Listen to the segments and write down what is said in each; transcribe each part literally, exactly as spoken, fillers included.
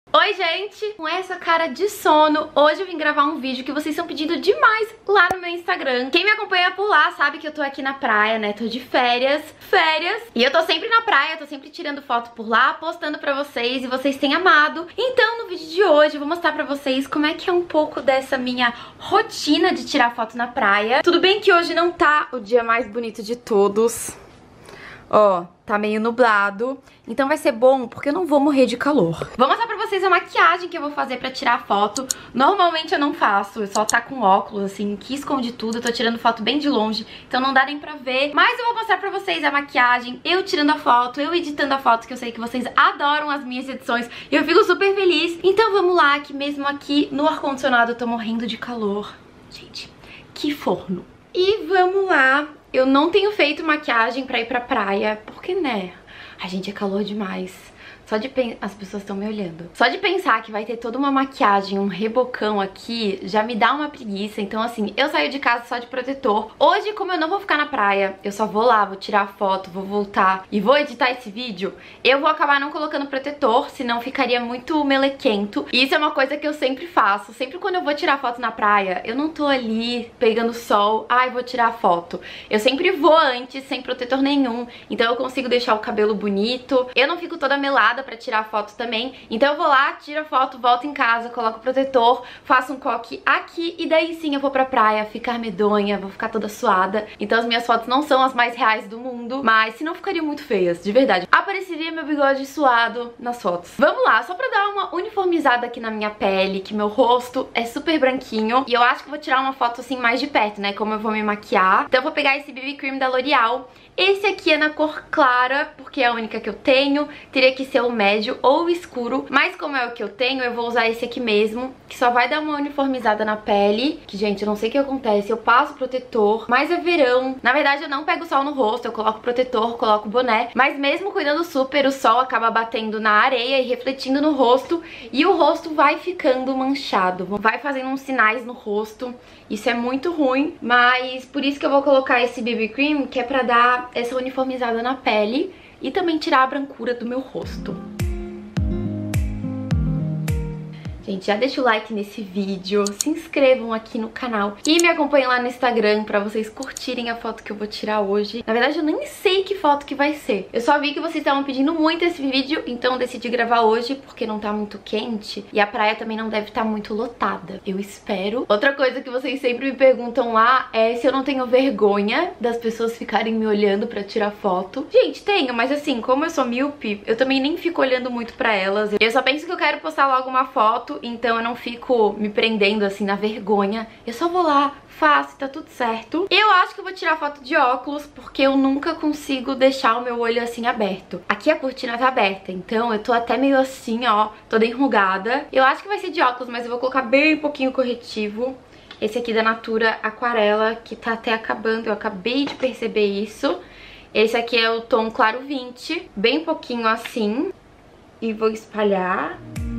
Oi gente, com essa cara de sono, hoje eu vim gravar um vídeo que vocês estão pedindo demais lá no meu Instagram. Quem me acompanha por lá sabe que eu tô aqui na praia, né, tô de férias, férias. E eu tô sempre na praia, tô sempre tirando foto por lá, postando pra vocês e vocês têm amado. Então no vídeo de hoje eu vou mostrar pra vocês como é que é um pouco dessa minha rotina de tirar foto na praia. Tudo bem que hoje não tá o dia mais bonito de todos. Ó, tá meio nublado, então vai ser bom porque eu não vou morrer de calor. Vou mostrar pra vocês a maquiagem que eu vou fazer pra tirar foto. Normalmente eu não faço, eu só tá com óculos, assim, que esconde tudo. Eu tô tirando foto bem de longe, então não dá nem pra ver. Mas eu vou mostrar pra vocês a maquiagem, eu tirando a foto, eu editando a foto, que eu sei que vocês adoram as minhas edições e eu fico super feliz. Então vamos lá, que mesmo aqui no ar-condicionado eu tô morrendo de calor. Gente, que forno. E vamos lá. Eu não tenho feito maquiagem pra ir pra praia, porque, né? A gente, é calor demais. Só de pensar... As pessoas estão me olhando. Só de pensar que vai ter toda uma maquiagem, um rebocão aqui, já me dá uma preguiça. Então, assim, eu saio de casa só de protetor. Hoje, como eu não vou ficar na praia, eu só vou lá, vou tirar foto, vou voltar e vou editar esse vídeo, eu vou acabar não colocando protetor, senão ficaria muito melequento. E isso é uma coisa que eu sempre faço. Sempre quando eu vou tirar foto na praia, eu não tô ali pegando sol, ai, vou tirar foto. Eu sempre vou antes, sem protetor nenhum. Então eu consigo deixar o cabelo bonito. Eu não fico toda melada pra tirar foto também. Então eu vou lá, tiro a foto, volto em casa, coloco o protetor, faço um coque aqui e daí sim eu vou pra praia ficar medonha, vou ficar toda suada. Então as minhas fotos não são as mais reais do mundo, mas se não ficariam muito feias, de verdade. Apareceria meu bigode suado nas fotos. Vamos lá, só pra dar uma uniformizada aqui na minha pele, que meu rosto é super branquinho. E eu acho que vou tirar uma foto assim mais de perto, né, como eu vou me maquiar. Então eu vou pegar esse B B Cream da L'Oreal. Esse aqui é na cor clara, porque é a única que eu tenho. Teria que ser o médio ou o escuro, mas como é o que eu tenho, eu vou usar esse aqui mesmo, que só vai dar uma uniformizada na pele. Que, gente, eu não sei o que acontece, eu passo protetor, mas é verão. Na verdade, eu não pego sol no rosto, eu coloco protetor, coloco boné, mas mesmo cuidando super, o sol acaba batendo na areia e refletindo no rosto, e o rosto vai ficando manchado, vai fazendo uns sinais no rosto. Isso é muito ruim, mas por isso que eu vou colocar esse B B Cream, que é pra dar essa uniformizada na pele e também tirar a brancura do meu rosto. Gente, já deixa o like nesse vídeo, se inscrevam aqui no canal e me acompanhem lá no Instagram pra vocês curtirem a foto que eu vou tirar hoje. Na verdade, eu nem sei que foto que vai ser. Eu só vi que vocês estavam pedindo muito esse vídeo, então eu decidi gravar hoje porque não tá muito quente e a praia também não deve estar muito lotada. Eu espero. Outra coisa que vocês sempre me perguntam lá é se eu não tenho vergonha das pessoas ficarem me olhando pra tirar foto. Gente, tenho, mas assim, como eu sou míope, eu também nem fico olhando muito pra elas. Eu só penso que eu quero postar logo uma foto, então eu não fico me prendendo assim na vergonha. Eu só vou lá, faço e tá tudo certo. Eu acho que eu vou tirar foto de óculos, porque eu nunca consigo deixar o meu olho assim aberto. Aqui a cortina tá aberta, então eu tô até meio assim, ó, toda enrugada. Eu acho que vai ser de óculos, mas eu vou colocar bem pouquinho corretivo. Esse aqui da Natura Aquarela, que tá até acabando, eu acabei de perceber isso. Esse aqui é o tom claro vinte, bem pouquinho assim. E vou espalhar.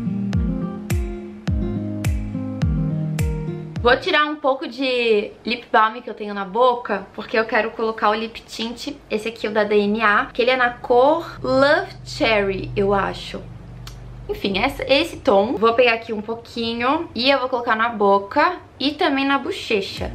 Vou tirar um pouco de lip balm que eu tenho na boca, porque eu quero colocar o lip tint. Esse aqui é o da D N A, que ele é na cor Love Cherry, eu acho. Enfim, essa, esse tom. Vou pegar aqui um pouquinho e eu vou colocar na boca e também na bochecha.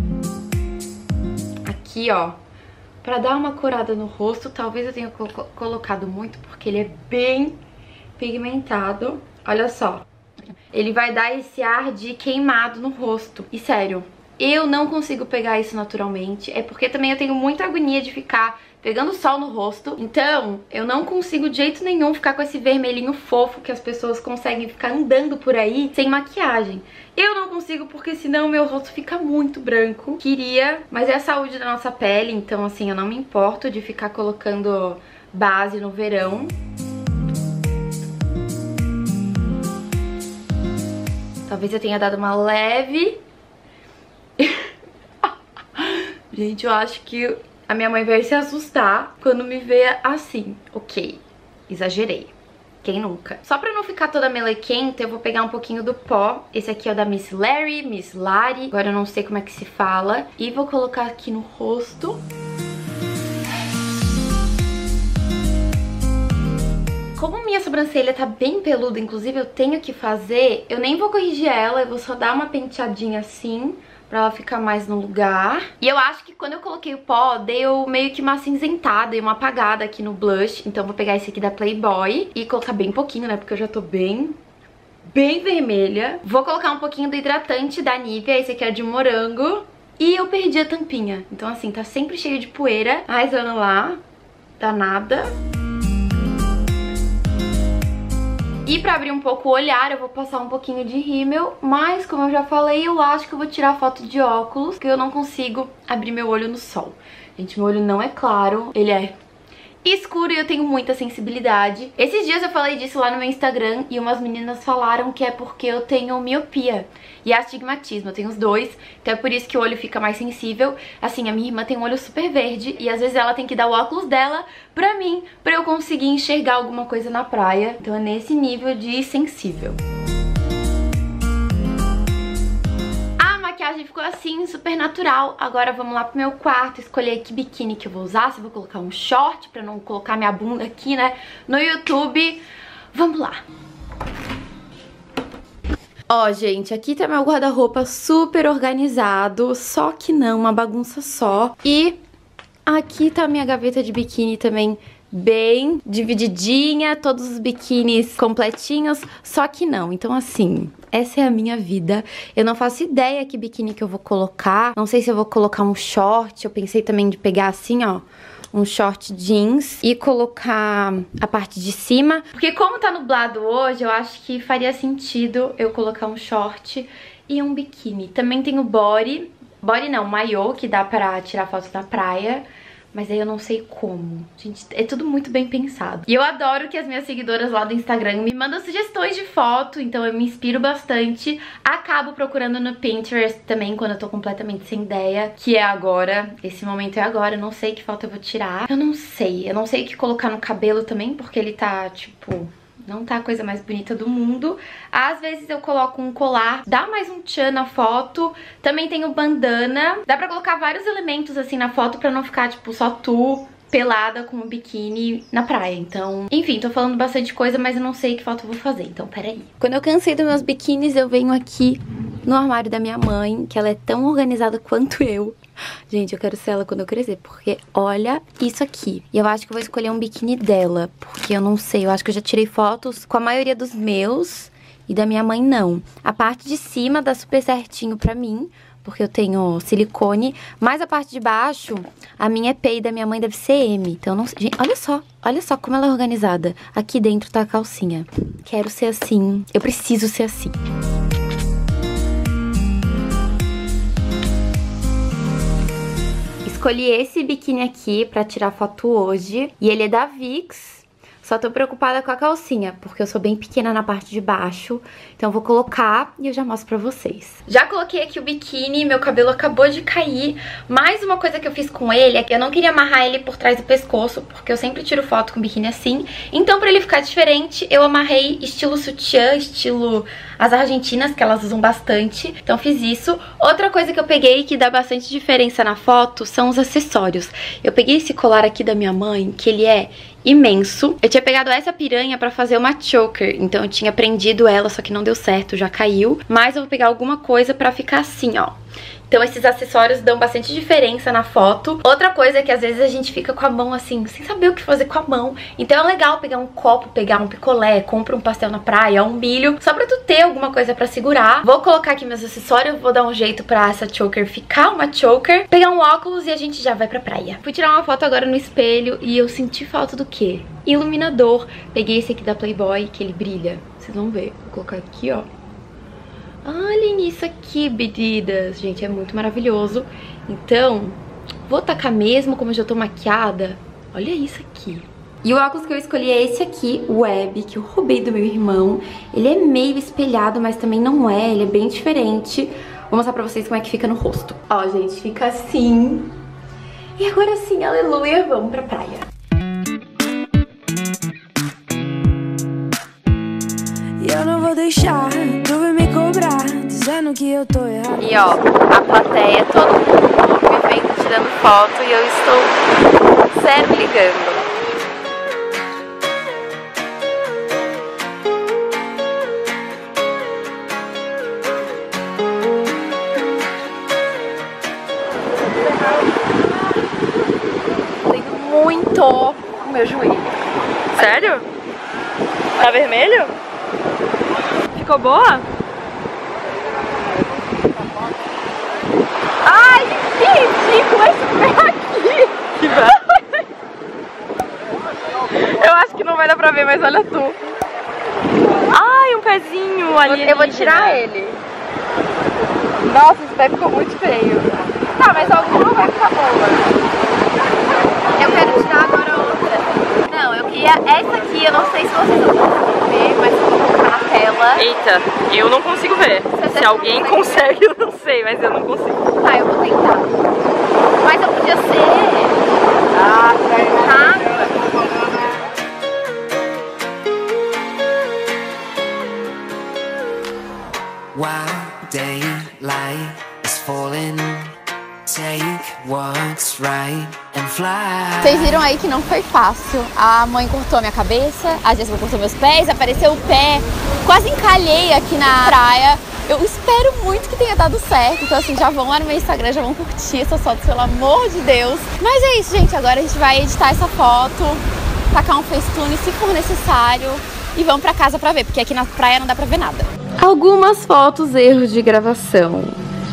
Aqui, ó. Pra dar uma corada no rosto, talvez eu tenha colo- colocado muito, porque ele é bem pigmentado. Olha só. Ele vai dar esse ar de queimado no rosto. E sério, eu não consigo pegar isso naturalmente. É porque também eu tenho muita agonia de ficar pegando sol no rosto. Então, eu não consigo de jeito nenhum ficar com esse vermelhinho fofo que as pessoas conseguem ficar andando por aí sem maquiagem. Eu não consigo porque senão meu rosto fica muito branco. Queria, mas é a saúde da nossa pele. Então, assim, eu não me importo de ficar colocando base no verão. Talvez eu tenha dado uma leve... Gente, eu acho que a minha mãe vai se assustar quando me ver assim. Ok, exagerei. Quem nunca? Só pra não ficar toda melequenta, eu vou pegar um pouquinho do pó. Esse aqui é o da Miss Larry, Miss Lari. Agora eu não sei como é que se fala. E vou colocar aqui no rosto. Como minha sobrancelha tá bem peluda, inclusive eu tenho que fazer, eu nem vou corrigir ela, eu vou só dar uma penteadinha assim, pra ela ficar mais no lugar. E eu acho que quando eu coloquei o pó, deu meio que uma cinzentada e uma apagada aqui no blush. Então eu vou pegar esse aqui da Playboy e colocar bem pouquinho, né, porque eu já tô bem... bem vermelha. Vou colocar um pouquinho do hidratante da Nivea, esse aqui é de morango. E eu perdi a tampinha, então assim, tá sempre cheio de poeira. Mas vamos lá, danada. E pra abrir um pouco o olhar, eu vou passar um pouquinho de rímel. Mas, como eu já falei, eu acho que eu vou tirar foto de óculos, porque eu não consigo abrir meu olho no sol. Gente, meu olho não é claro, ele é... escuro e eu tenho muita sensibilidade. Esses dias eu falei disso lá no meu Instagram e umas meninas falaram que é porque eu tenho miopia e astigmatismo, eu tenho os dois, então é por isso que o olho fica mais sensível. Assim, a minha irmã tem um olho super verde e às vezes ela tem que dar o óculos dela pra mim, pra eu conseguir enxergar alguma coisa na praia. Então é nesse nível de sensível. A maquiagem ficou assim, super natural. Agora vamos lá pro meu quarto, escolher que biquíni que eu vou usar. Se eu vou colocar um short, pra não colocar minha bunda aqui, né, no YouTube. Vamos lá. Ó, gente, aqui tá meu guarda-roupa super organizado, só que não, uma bagunça só. E aqui tá a minha gaveta de biquíni também, bem divididinha, todos os biquínis completinhos, só que não. Então assim, essa é a minha vida. Eu não faço ideia que biquíni que eu vou colocar. Não sei se eu vou colocar um short. Eu pensei também de pegar assim, ó, um short jeans e colocar a parte de cima. Porque como tá nublado hoje, eu acho que faria sentido eu colocar um short e um biquíni. Também tem o body. Body não, maiô, que dá pra tirar foto da praia. Mas aí eu não sei como. Gente, é tudo muito bem pensado. E eu adoro que as minhas seguidoras lá do Instagram me mandam sugestões de foto, então eu me inspiro bastante. Acabo procurando no Pinterest também quando eu tô completamente sem ideia, que é agora. Esse momento é agora, eu não sei que foto eu vou tirar. Eu não sei, eu não sei o que colocar no cabelo também, porque ele tá, tipo... não tá a coisa mais bonita do mundo. Às vezes eu coloco um colar, dá mais um tchan na foto. Também tem o bandana. Dá pra colocar vários elementos assim na foto pra não ficar, tipo, só tu pelada com um biquíni na praia. Então, enfim, tô falando bastante coisa, mas eu não sei que foto eu vou fazer, então peraí. Quando eu cansei dos meus biquínis, eu venho aqui no armário da minha mãe, que ela é tão organizada quanto eu. Gente, eu quero ser ela quando eu crescer, porque olha isso aqui. E eu acho que eu vou escolher um biquíni dela, porque eu não sei, eu acho que eu já tirei fotos com a maioria dos meus e da minha mãe não. A parte de cima dá super certinho pra mim, porque eu tenho silicone, mas a parte de baixo, a minha é P e da minha mãe deve ser M. Então, não sei. Gente, olha só, olha só como ela é organizada. Aqui dentro tá a calcinha. Quero ser assim, eu preciso ser assim. Escolhi esse biquíni aqui pra tirar foto hoje. E ele é da Vicks. Só tô preocupada com a calcinha, porque eu sou bem pequena na parte de baixo. Então eu vou colocar e eu já mostro pra vocês. Já coloquei aqui o biquíni, meu cabelo acabou de cair. Mais uma coisa que eu fiz com ele é que eu não queria amarrar ele por trás do pescoço, porque eu sempre tiro foto com biquíni assim. Então pra ele ficar diferente, eu amarrei estilo sutiã, estilo as argentinas, que elas usam bastante. Então fiz isso. Outra coisa que eu peguei que dá bastante diferença na foto são os acessórios. Eu peguei esse colar aqui da minha mãe, que ele é imenso. Eu tinha pegado essa piranha pra fazer uma choker, então eu tinha prendido ela, só que não deu certo, já caiu. Mas eu vou pegar alguma coisa pra ficar assim, ó. Então esses acessórios dão bastante diferença na foto. Outra coisa é que às vezes a gente fica com a mão assim, sem saber o que fazer com a mão. Então é legal pegar um copo, pegar um picolé, compra um pastel na praia, um milho, só pra tu ter alguma coisa pra segurar. Vou colocar aqui meus acessórios, vou dar um jeito pra essa choker ficar uma choker. Pegar um óculos e a gente já vai pra praia. Fui tirar uma foto agora no espelho e eu senti falta do quê? Iluminador. Peguei esse aqui da Playboy, que ele brilha. Vocês vão ver. Vou colocar aqui, ó. Olhem isso aqui, medidas. Gente, é muito maravilhoso. Então, vou tacar mesmo, como eu já tô maquiada. Olha isso aqui. E o óculos que eu escolhi é esse aqui, o Web, que eu roubei do meu irmão. Ele é meio espelhado, mas também não é. Ele é bem diferente. Vou mostrar pra vocês como é que fica no rosto. Ó, gente, fica assim. E agora sim, aleluia, vamos pra praia. Eu não vou deixar tu me cobrar, dizendo que eu tô errado. E ó, a plateia, todo mundo me vem tirando foto e eu estou zero ligando. Tá vermelho? Ficou boa? Ai, que ridículo esse pé aqui! Que vai? Eu acho que não vai dar pra ver, mas olha tu. Ai, um pezinho ali. Eu vou tirar ele. Nossa, esse pé ficou muito feio. Tá, mas alguma vai ficar boa. Eu quero tirar agora outra. Não, eu queria essa aqui, eu não sei se vocês vão conseguir ver, mas eu vou colocar na tela. Eita, eu não consigo ver. Você se alguém consegue, consegue, eu não sei, mas eu não consigo. Tá, eu vou tentar. Mas eu podia ser... Ah, tá. While daylight is falling, take what's right and fly. Vocês viram aí que não foi fácil. A mãe cortou a minha cabeça, a Jéssica cortou meus pés, apareceu o pé. Quase encalhei aqui na praia. Eu espero muito que tenha dado certo. Então assim, já vão lá no meu Instagram, já vão curtir essas fotos, pelo amor de Deus. Mas é isso, gente. Agora a gente vai editar essa foto, tacar um Facetune se for necessário e vamos pra casa pra ver, porque aqui na praia não dá pra ver nada. Algumas fotos, erros de gravação.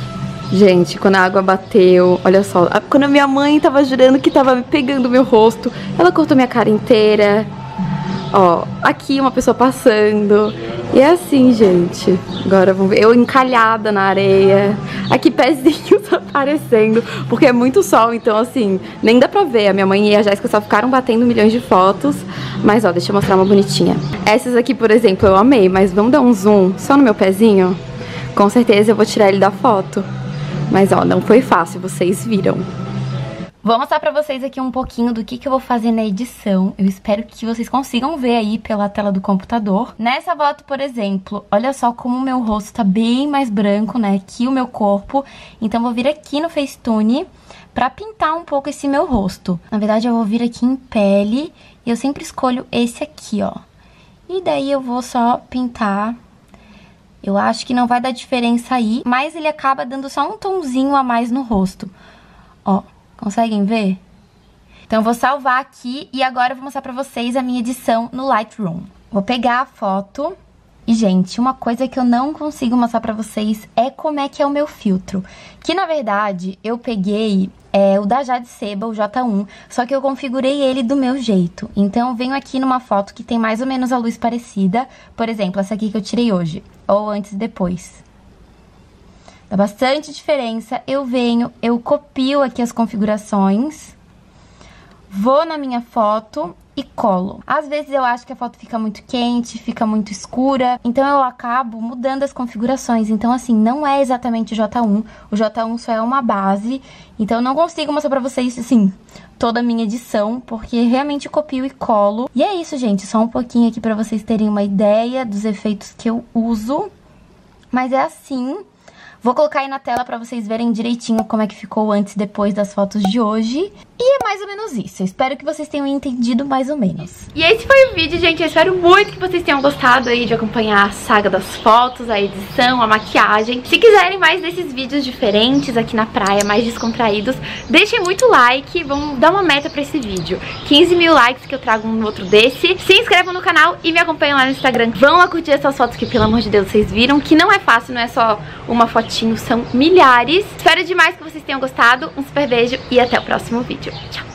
Gente, quando a água bateu, olha só, quando a minha mãe tava jurando que tava pegando meu rosto, ela cortou minha cara inteira. Ó, aqui uma pessoa passando. E é assim, gente. Agora vamos ver. Eu encalhada na areia. Aqui pezinhos aparecendo. Porque é muito sol, então assim, nem dá pra ver. A minha mãe e a Jéssica só ficaram batendo milhões de fotos. Mas ó, deixa eu mostrar uma bonitinha. Essas aqui, por exemplo, eu amei. Mas vamos dar um zoom só no meu pezinho? Com certeza eu vou tirar ele da foto. Mas ó, não foi fácil, vocês viram. Vou mostrar pra vocês aqui um pouquinho do que, que eu vou fazer na edição. Eu espero que vocês consigam ver aí pela tela do computador. Nessa foto, por exemplo, olha só como o meu rosto tá bem mais branco, né, que o meu corpo. Então vou vir aqui no Facetune pra pintar um pouco esse meu rosto. Na verdade, eu vou vir aqui em pele e eu sempre escolho esse aqui, ó. E daí eu vou só pintar. Eu acho que não vai dar diferença aí, mas ele acaba dando só um tonzinho a mais no rosto. Ó. Conseguem ver? Então eu vou salvar aqui e agora eu vou mostrar pra vocês a minha edição no Lightroom. Vou pegar a foto e, gente, uma coisa que eu não consigo mostrar pra vocês é como é que é o meu filtro. Que, na verdade, eu peguei é, o da Jade Seba, o J um, só que eu configurei ele do meu jeito. Então eu venho aqui numa foto que tem mais ou menos a luz parecida. Por exemplo, essa aqui que eu tirei hoje, ou antes e depois. Dá bastante diferença. Eu venho, eu copio aqui as configurações, vou na minha foto e colo. Às vezes eu acho que a foto fica muito quente, fica muito escura, então eu acabo mudando as configurações. Então assim, não é exatamente o J um, o J um só é uma base, então eu não consigo mostrar pra vocês, assim, toda a minha edição, porque realmente eu copio e colo. E é isso, gente, só um pouquinho aqui pra vocês terem uma ideia dos efeitos que eu uso, mas é assim. Vou colocar aí na tela pra vocês verem direitinho como é que ficou antes e depois das fotos de hoje. E é mais ou menos isso. Eu espero que vocês tenham entendido mais ou menos. E esse foi o vídeo, gente. Eu espero muito que vocês tenham gostado aí de acompanhar a saga das fotos, a edição, a maquiagem. Se quiserem mais desses vídeos diferentes aqui na praia, mais descontraídos, deixem muito like. Vamos dar uma meta pra esse vídeo. quinze mil likes que eu trago um outro desse. Se inscrevam no canal e me acompanhem lá no Instagram. Vão lá curtir essas fotos que, pelo amor de Deus, vocês viram que não é fácil, não é só uma fotinho, são milhares. Espero demais que vocês tenham gostado. Um super beijo e até o próximo vídeo. Tchau!